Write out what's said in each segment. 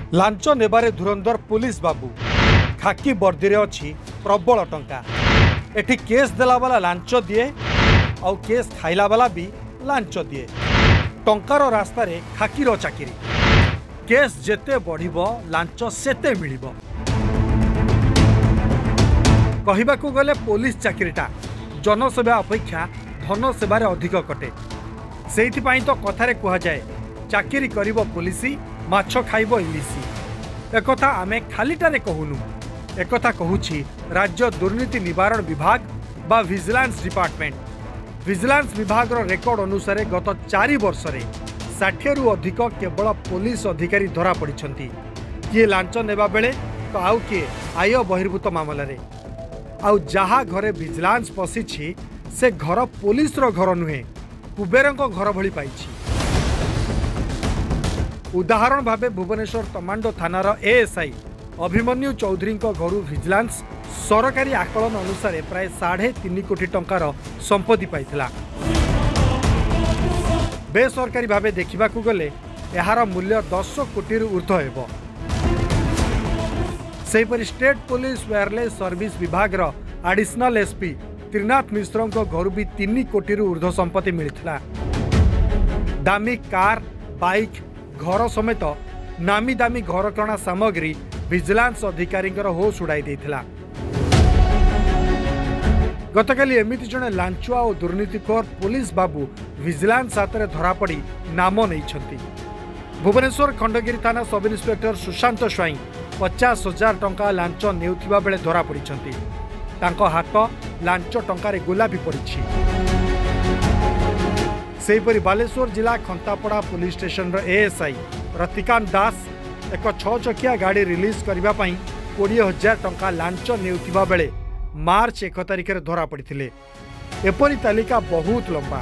Launch नेबारे धुरंधर police बाबू खाकी वर्दी रे अछि प्रबल टंका। एठी केस देला वाला लांच दिए आउ केस खाइला वाला भी लांच दिए। टंकार रास्ता रे खाकीर चाकिरी। केस जेते बढ़िबो लांच सेते मिलिबो। कहिबाकू गले पुलिस चाकिरीटा जनसेवा अपेक्षा धन सेवारे अधिक कटे। सेइथिपाई तो कथारे कुहा जाए चाकिरी करिबो पुलिसी माछ खाइबो इलिसी। एकथा आमे खालीटारे कहूनु, एकथा कहूछि राज्य दुर्नीति निवारण विभाग बा विजिलेंस डिपार्टमेंट। विजिलेंस विभाग रो रेकर्ड अनुसार गत 4 वर्ष रे 60 रु अधिक केवल पुलिस अधिकारी धरा पड़िछंती। किए लांच नेबा बेले तो आउ किए आय बहिर्भूत मामला रे। आउ जहा घरे विजिलेंस पसिछि से घर पुलिस रो घर नुहे, कुबेरंको घर भली पाइछि। उदाहरण भावे भुवनेश्वर तमांडो थानार एएसआई अभिमन्यु चौधरी घर विजिलेंस सरकारी आकलन अनुसार प्राय 3.5 कोटी टंकार संपत्ति पाइथिला। बेसरकारी भावे देखिबाकू गले एहार मूल्य 10 कोटी ऊर्ध्व हेबो। सेहीपरि स्टेट पुलिस वायरलेस सर्विस विभाग एडिशनल एसपी त्रिनाथ मिश्र घर भी 3 कोटी ऊर्ध्व संपत्ति मिलता। दामी कार बाइक घर समेत नामी दामी घरकणा सामग्री विजिलेंस अधिकारी होश उड़ाई देथिला। गतकाली एमिति जणे लांचुआ और दुर्नीतिखोर पुलिस बाबू विजिलेंस हाथ में धरा पड़ी नाम नहीं। भुवनेश्वर खंडगिरी थाना सब इन्स्पेक्टर सुशांत स्वाई 50,000 टंका लांच नेउथिबा बेले धरा पड़िछंती। तांको हाथ लांच टंकार गुलाबी पड़ी। सेहीपरि बालेश्वर जिला Khantapada police station ASI Ratikant Das एक 6 चकिया गाड़ी रिलीज करबा पई 20,000 टंका लांच नेउथिबा बेले मार्च 1 तारिख रे धरा पड़िथिले। एपरि तालिका बहुत लंबा।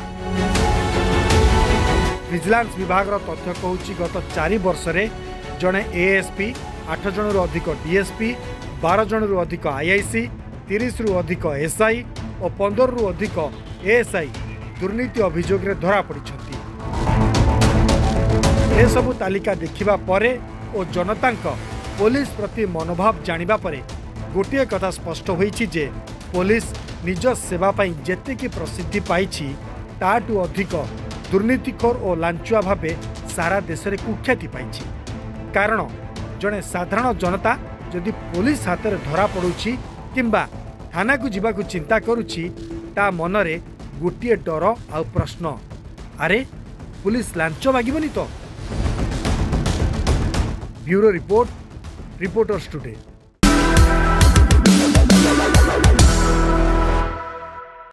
विजिलेंस विभाग रो तथ्य कहूछि गत 4 वर्ष रे जणे एएसपी 8 जन रु अधिक डीएसपी 12 जन रु अधिक आईआईसी 30 रु अधिक एसआई और 15 रु अधिक एएसआई दुर्नीति अभियोग रे धरा पड़िछंती। ए सबु तालिका देखिबा परे और जनतांक पुलिस प्रति मनोभाव जानिबा परे गोटे कथा स्पष्ट होईछि जे पुलिस निज सेवा पई जेतिकी प्रसिद्धि पाइछि ताटू अधिक दुर्नीतिखोर और लांचुआ भावे सारा देश रे कुख्याति पाइछि। कारण जणे साधारण जनता जदि पुलिस हाथ में धरा पड़ुछि किंबा थाना को जीवा चिंता करुछि ता मनरे गोटे डर आ प्रश्न, अरे पुलिस लांच मागिबनी तो। Bureau report, reporters today.